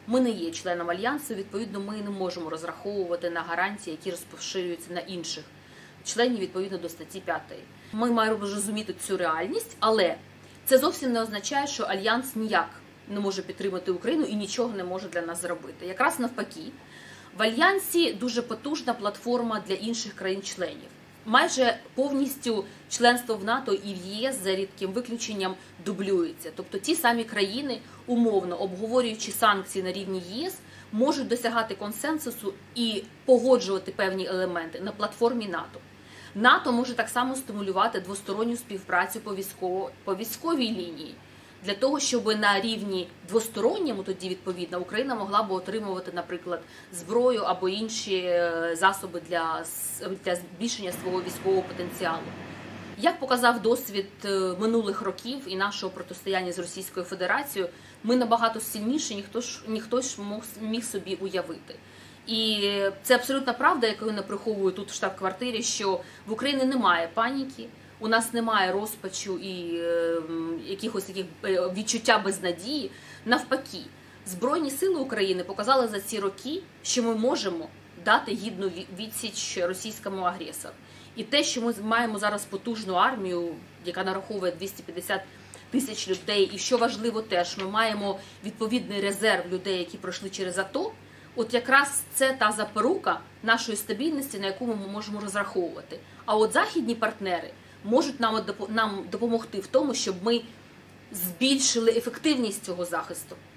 Ми не є членом Альянсу, відповідно, ми не можемо розраховувати на гарантії, які розпоширюються на інших членів відповідно до статті 5. Ми маємо розуміти цю реальність, але це зовсім не означає, що Альянс ніяк не може підтримати Україну і нічого не може для нас зробити. Якраз навпаки, в Альянсі дуже потужна платформа для інших країн-членів. Майже повністю членство в НАТО і в ЄС, за рідким виключенням, дублюється. Тобто ті самі країни, умовно обговорюючи санкції на рівні єС, можуть досягати консенсусу і погоджувати певні елементи на платформі НАТО. НАТО може так само стимулювати двосторонню співпрацю по військовій лінії, для того, щоб на рівні двосторонньому тоді, відповідно, Україна могла б отримувати, наприклад, зброю або інші засоби для збільшення свого військового потенціалу. Як показав досвід минулих років і нашого протистояння з Російською Федерацією, ми набагато сильніші, ніхто ж міг собі уявити. І це абсолютна правда, яку я приховую тут в штаб-квартирі, що в Україні немає паніки, у нас немає розпачу і якихось відчуття безнадії. Навпаки, Збройні сили України показали за ці роки, що ми можемо дати гідну відсіч російському агресору. І те, що ми маємо зараз потужну армію, яка нараховує 250 тисяч людей, і що важливо теж, ми маємо відповідний резерв людей, які пройшли через АТО, от якраз це та запорука нашої стабільності, на яку ми можемо розраховувати. А от західні партнери можуть нам допомогти в тому, щоб ми збільшили ефективність цього захисту.